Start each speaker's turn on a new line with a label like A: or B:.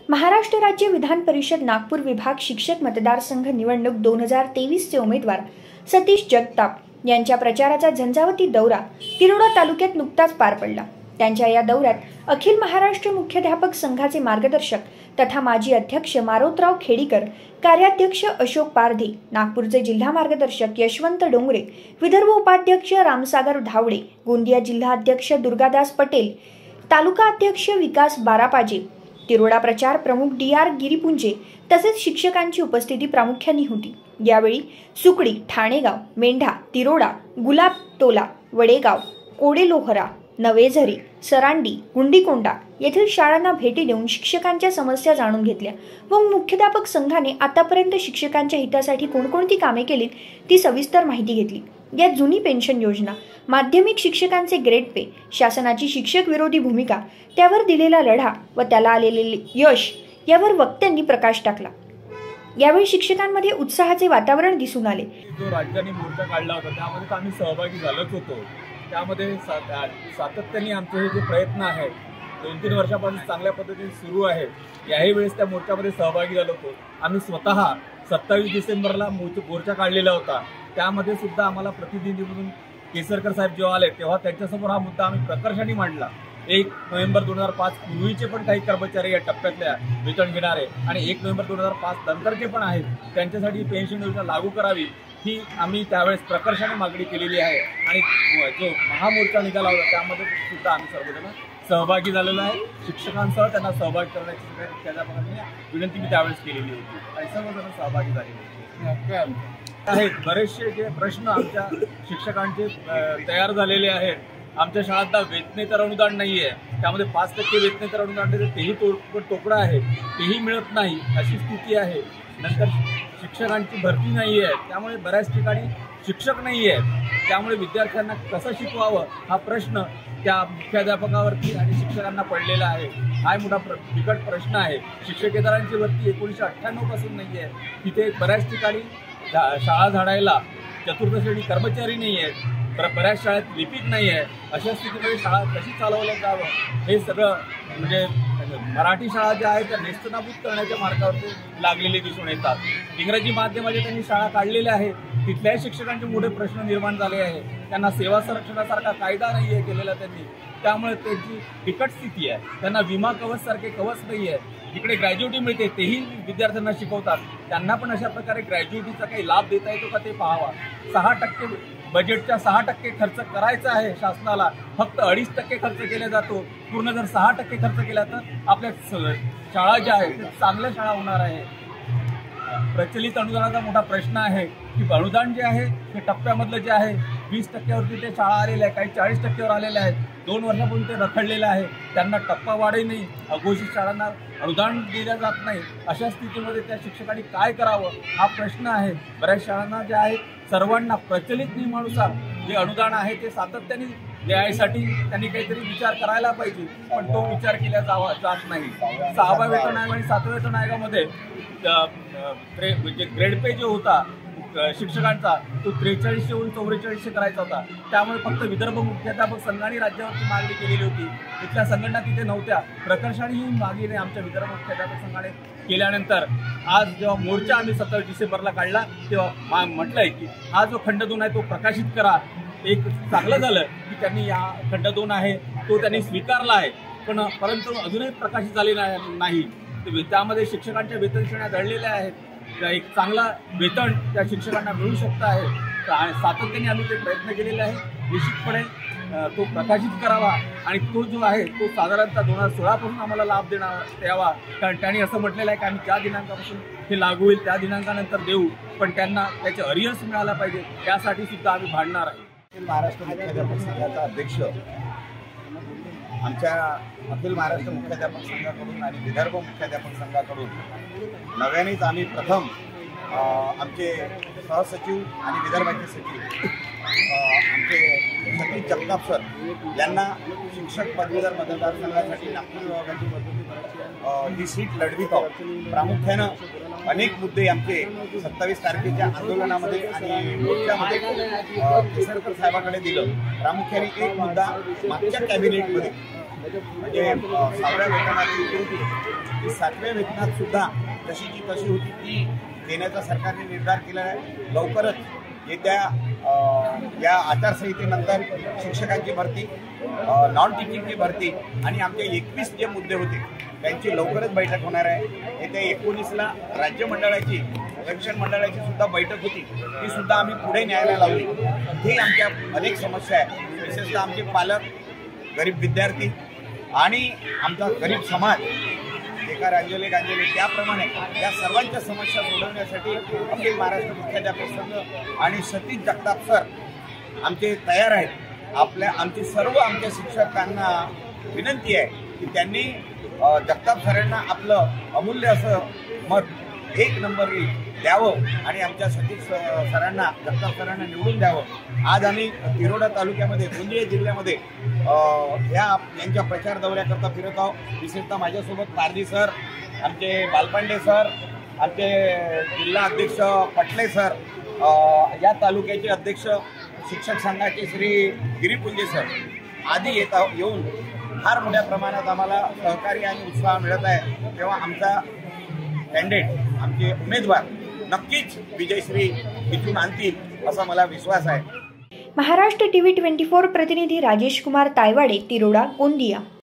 A: महाराष्ट्र राज्य विधान परिषद नागपूर विभाग शिक्षक मतदारसंघ निवडणूक 2023 चे उमेदवार सतीश जगताप यांच्या प्रचाराचा झंझावती दौरा तिरोडा तालुक्यात नुकताच पार पडला। त्यांच्या या दौऱ्यात अखिल महाराष्ट्र मुख्याध्यापक संघाचे मार्गदर्शक तथा माजी अध्यक्ष मारोतराव खेडीकर, कार्याध्यक्ष अशोक पारधी, नागपूरचे जिल्हा मार्गदर्शक यशवंत डोंगरे, विदर्भ उपाध्यक्ष रामसागर धावडे, गोंदिया जिल्हा अध्यक्ष दुर्गादास पटेल, तालुका अध्यक्ष विकास बारापाजे, तिरोडा प्रचार प्रमुख DR गिरीपुंजे तसेच शिक्षकांची उपस्थिती प्रामुख्याने होती। यावेळी सुकडी, ठाणेगाव, मेंढा, तिरोडा, गुलाब टोला, वडेगाव, कोडेलोहरा, नवेझरी, सरांडी, गुंडीकोंडा येथील शाळांना भेटी देऊन शिक्षकांच्या समस्या जाणून घेतल्या व मुख्याध्यापक संघाने आतापर्यंत शिक्षकांच्या हितासाठी कोणकोणती कामे केली ती सविस्तर माहिती घेतली। यात जुनी पेन्शन योजना, माध्यमिक शिक्षकांचे ग्रेड पे, शासनाची शिक्षक विरोधी भूमिका, त्यावर दिलेला लढा व त्याला आलेले यश यावर वक्त्यांनी प्रकाश टाकला। यावेळी शिक्षकांमध्ये उत्साहाचे वातावरण दिसून आले।
B: जो राज्याने मोर्चा काढला होता त्यामध्ये आम्ही सहभागी झालोच होतो। त्यामध्ये सातत्याने आमचे हे जे प्रयत्न आहेत 2-3 वर्षापासून चांगल्या पद्धतीने सुरू आहेत। याही वेळेस त्या मोर्चामध्ये सहभागी झालो होतो। आम्ही स्वतः 27 डिसेंबरला मोर्चा काढलेला होता। त्यामध्ये सुद्धा आम्हाला प्रतिनिधी म्हणून केसरकर साहेब जेव्हा आले तेव्हा त्यांच्यासमोर हा मुद्दा आम्ही प्रकर्षाने मांडला। 1 नोव्हेंबर 2005 पूर्वीचे पण काही कर्मचारी या टप्प्यातल्या वेतन घेणारे आणि 1 नोव्हेंबर 2005 नंतरचे पण आहेत त्यांच्यासाठी पेन्शन योजना लागू करावी ही आम्ही त्यावेळेस प्रकर्षाने मागणी केलेली आहे। आणि जो महामोर्चा निघाला होता त्यामध्ये सुद्धा आम्ही सर्वजण सहभागी झालेलो आहे। शिक्षकांसह त्यांना सहभागी करण्याची त्याच्या विनंती मी त्यावेळेस केलेली होती आणि सर्वजण सहभागी झालेले आहेत। बरेचसे जे प्रश्न आमच्या शिक्षकांचे तयार झालेले आहेत। आमच्या शाळांना वेतनेतर अनुदान नाही आहे, त्यामध्ये 5% वेतनेतर अनुदान तेही तोकडा आहे, तेही मिळत नाही अशी स्थिती आहे। नंतर शिक्षकांची भरती नाही आहे, त्यामुळे बऱ्याच ठिकाणी शिक्षक नाही आहेत, त्यामुळे विद्यार्थ्यांना कसं शिकवावं हा प्रश्न त्या मुख्याध्यापकावरती आणि शिक्षकांना पडलेला आहे। हा मोठा बिकट प्रश्न आहे। शिक्षकेतरांची भरती 1998 पासून नाही आहे, तिथे बऱ्याच ठिकाणी शाळा झाडायला चतुर्थ श्रेणी कर्मचारी नाही आहेत, बऱ्याच शाळेत लिपिक नाही आहे। अशा स्थितीमध्ये शाळा कशी चालवल्या जावं हे सगळं म्हणजे मराठी शाळा ज्या आहेत त्या नेस्तनाबूत करण्याच्या मार्गावरती लागलेले दिसून येतात। इंग्रजी माध्यमाचे त्यांनी शाळा काढलेल्या आहेत, तिथल्याही शिक्षकांचे मोठे प्रश्न निर्माण झाले आहे। त्यांना सेवा संरक्षणासारखा कायदा नाही आहे केलेला त्यांनी, त्यामुळे त्यांची बिकट स्थिती आहे। त्यांना विमा कवच सारखे कवच नाही आहे। इकडे ग्रॅज्युएटी मिळते तेही विद्यार्थ्यांना शिकवतात, त्यांना पण अशा प्रकारे ग्रॅज्युएटीचा काही लाभ देता येतो का ते पाहावा। 6% बजेटच्या 6% खर्च करायचा आहे शासनाला, फक्त 2.5% खर्च केला जातो। पूर्ण जर 6% खर्च केला तर आपल्या शाळा ज्या आहेत चांगल्या शाळा होणार आहे। प्रचलित अनुदानाचा मोठा प्रश्न आहे की अनुदान जे आहे ते टप्प्यामधलं जे आहे 20%वरती ते शाळा आलेल्या आहे, काही 40%वर आलेल्या आहेत। 2 वर्षापूर्वी ते रखडलेलं आहे, त्यांना टप्पावाढही नाही, अघोषित शाळांना अनुदान दिलं जात नाही। अशा स्थितीमध्ये त्या शिक्षकांनी काय करावं हा प्रश्न आहे। बऱ्याच शाळांना जे आहे सर्वांना प्रचलित नियमानुसार जे अनुदान आहे ते सातत्याने द्यायसाठी त्यांनी काहीतरी विचार करायला पाहिजे, पण तो विचार केला जात नाही। 6व्या वेतन आयोग आणि 7व्या वेतन आयोगामध्ये ग्रेड पे जो होता शिक्षकांचा तो 4300 वरून 4400 करायचा होता। त्यामुळे फक्त विदर्भ मुख्याध्यापक संघाने राज्यावरती मागणी केलेली होती, तिथल्या संघटना तिथे नव्हत्या। प्रकर्षाने ही मागणी आमच्या विदर्भ मुख्याध्यापक संघाने केल्यानंतर आज जेव्हा मोर्चा आम्ही 27 डिसेंबरला काढला तेव्हा म्हटलंय की हा जो खंड 2 आहे तो प्रकाशित करा। एक चांगलं झालं की त्यांनी हा खंड 2 आहे तो त्यांनी स्वीकारला आहे, परंतु अजूनही प्रकाशित झाले नाही। त्यामध्ये शिक्षकांच्या वेतन श्रेण्या दडलेल्या आहेत, एक चांगला वेतन त्या शिक्षकांना मिळू शकतं आहे आणि सातत्याने आम्ही ते प्रयत्न केलेले आहे। निश्चितपणे तो प्रकाशित करावा आणि तो जो आहे तो साधारणतः 2016 पासून आम्हाला लाभ द्यावा, कारण त्यांनी असं म्हटलेलं आहे की आम्ही ज्या दिनांकापासून हे लागू होईल त्या दिनांकानंतर देऊ, पण त्यांना त्याचे अरियर्स मिळाला पाहिजे त्यासाठी सुद्धा आम्ही भांडणार आहे।
C: महाराष्ट्र मुख्याध्यापक संघाचा अध्यक्ष आमच्या अखिल महाराष्ट्र मुख्याध्यापक संघाकडून आणि विदर्भ मुख्याध्यापक संघाकडून नव्यानेच आम्ही प्रथम आमचे सहसचिव आणि विदर्भाचे सचिव आमचे सतीश जगताप सर यांना शिक्षक पदवीधर मतदारसंघासाठी नागपूर विभागाची ही सीट लढवित आहोत। प्रामुख्यानं अनेक मुद्दे आमचे 27 तारखेच्या आंदोलनामध्ये आणि मोर्चामध्ये केसरकर साहेबांकडे दिलं। प्रामुख्याने एक मुद्दा मागच्या कॅबिनेटमध्ये म्हणजे 6व्या वेतनाची विकृती ही 7व्या वेतनात सुद्धा तशीची तशी होती ती देण्याचा सरकारने निर्धार केला आहे. लवकरच येत्या या आचारसंहितेनंतर शिक्षकांची भरती, नॉन टीचिंगची भरती आणि आमचे 21 जे मुद्दे होते त्यांची लवकरच बैठक होणार आहे. येत्या 19ला राज्य मंडळाची शिक्षण मंडळाची सुद्धा बैठक होती, ती सुद्धा आम्ही पुढे न्यायला लावली. ही आमच्या अनेक समस्या आहेत, विशेषतः आमचे पालक, गरीब विद्यार्थी आणि आमचा गरीब समाज एका गांजले त्याप्रमाणे या सर्वांच्या समस्या सोडवण्यासाठी अखिल महाराष्ट्र मुख्याध्यापक संघ आणि सतीश जगताप सर आमचे तयार आहेत. आमची सर्व आमच्या शिक्षकांना विनंती आहे की त्यांनी जगताप सरांना आपलं अमूल्य असं मत 1 नंबरनी द्यावं आणि आमच्या सतीश सरांना, जगताप सरांना निवडून द्यावं. आज आम्ही तिरोडा तालुक्यामध्ये, गोंदिया जिल्ह्यामध्ये यांच्या प्रचार दौऱ्याकरता फिरत आहोत. विशेषतः माझ्यासोबत पारधी सर, आमचे बालपांडे सर, आमचे जिल्हा अध्यक्ष पटले सर, या तालुक्याचे अध्यक्ष शिक्षक संघाचे श्री गिरीपुंजे सर आदी येऊन फार मोठ्या प्रमाणात आम्हाला सहकार्य आणि उत्साह मिळत आहे. तेव्हा आमचा कॅन्डिडेट, आमचे उमेदवार नक्कीच विजयश्री इथून आणतील असा मला विश्वास आहे.
A: महाराष्ट्र टीव्ही 24 प्रतिनिधी राजेश कुमार तायवाडे, तिरोडा, गोंदिया.